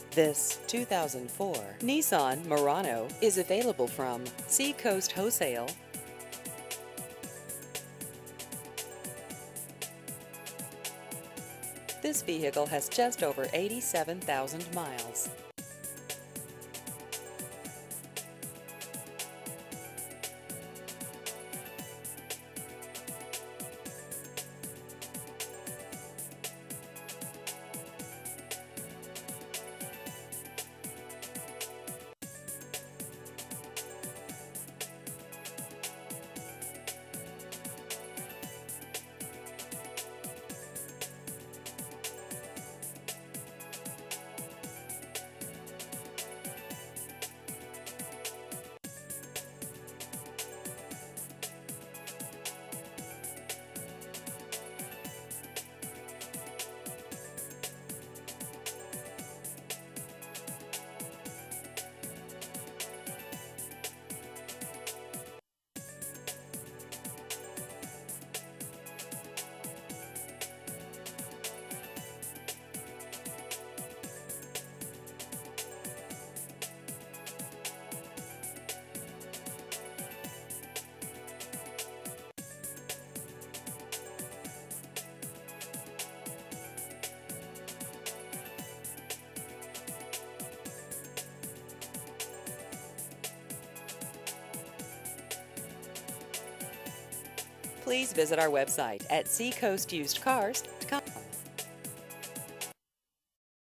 This 2004 Nissan Murano is available from Seacoast Wholesale. This vehicle has just over 87,000 miles. Please visit our website at seacoastusedcars.com.